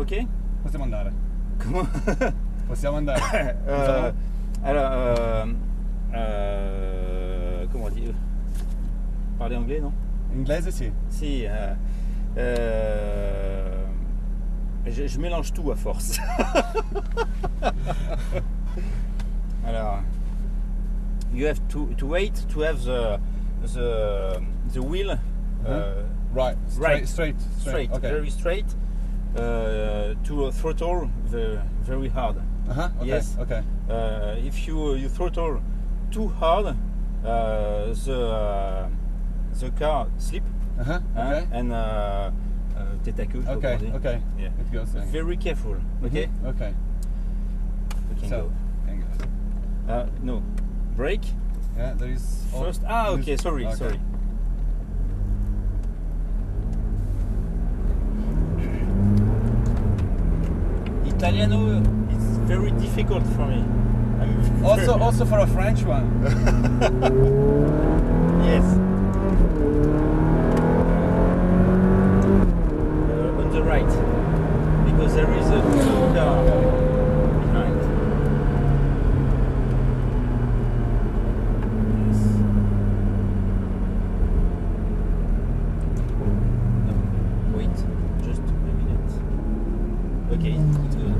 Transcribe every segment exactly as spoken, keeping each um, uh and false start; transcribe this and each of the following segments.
ok? Possiamo andare. Comment? Possiamo andare. Euh, alors, euh, euh, comment dire? Parler anglais, non? Inglese sì. Si. Euh, euh, je, je mélange tout à force. Alors, you have to, to wait to have the the the wheel uh, Right. Straight, right, straight, straight. straight, Okay. very straight, uh, to throttle the, very hard. Uh-huh. Okay. Yes. Okay. Uh, if you you throttle too hard, uh, the uh, the car slip Uh-huh. huh, Okay. and uh, uh, tête à queue. je sais pas Okay. comment on dit. Okay. Yeah. It goes then. Very careful. Okay. Mhm. Okay. We can So, go. can go. Uh, no, brake Yeah, there is all- first. Ah, okay. this- Sorry, okay. sorry. Italiano is very difficult for me. I'm Also, very- also for a French one. Yes. Uh, on the right, because there is a blue car behind. Yes. No, wait, just a minute. Okay, it's good.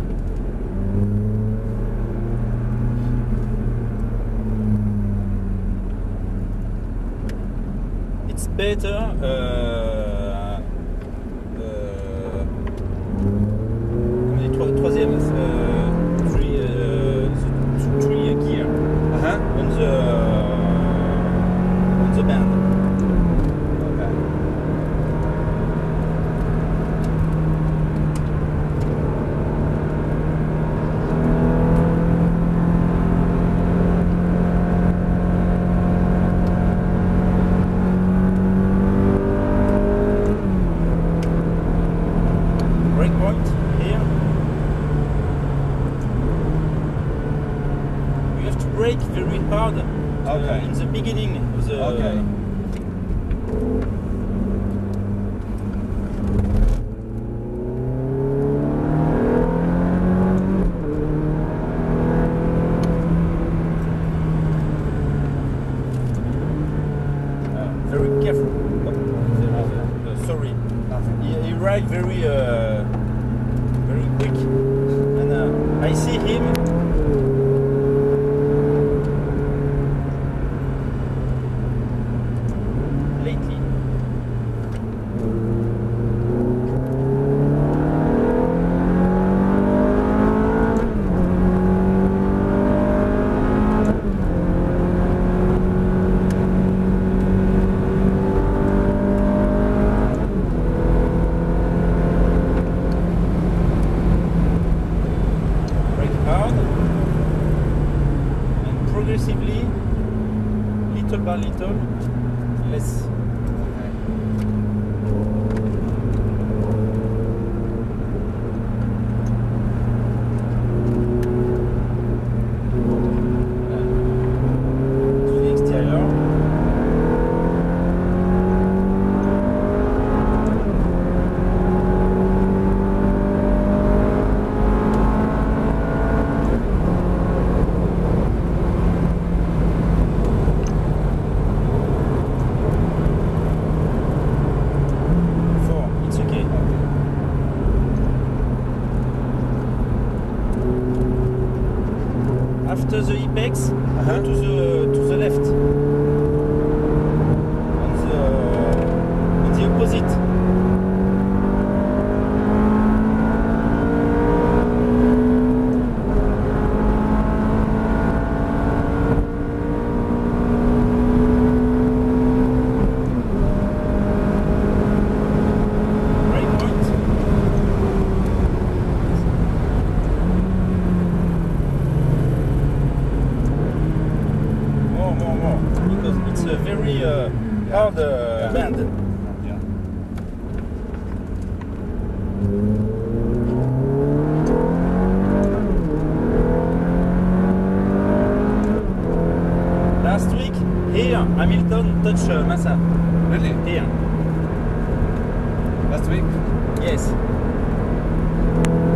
It's better. Uh, euh, on est trois- troisième. Uh, three, uh, the three gear Uh-huh. on the on the band. Okay. Brake point here. You have to brake very hard. uh, Okay. in the beginning of the. Okay. Uh, very careful. Oh, there is a- uh, sorry. Nothing. He, he ride very, uh, very quick, and uh, I see him. Lately. Brake hard, and progressively, little by little, less. To the exterior. Four, it's okay. After the apex, Uh-huh. go to the to the left. On the on the opposite. Brake point. More, more, more. Because it's a very uh, hard uh, Yeah. band. Yeah. Last week, here, Hamilton touched uh, Massa. Really? Here. Last week? Yes.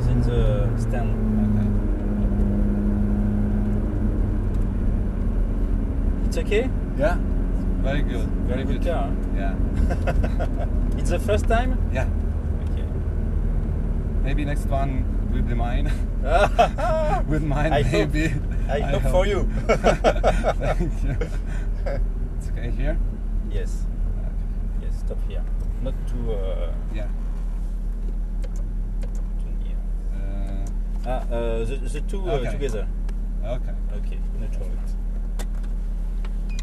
cars in the stand. Okay. It's okay? Yeah. Very good. Very good car. Yeah. It's the first time? Yeah. Okay. Maybe next one will be mine. With mine, I hope- maybe. I hope for you. Thank you. It's okay here? Yes. Okay. Yes, stop here. Not too, uh, Yeah. too near. Uh, Ah, uh, the, the two uh, Okay. together. okay. Okay, neutral it.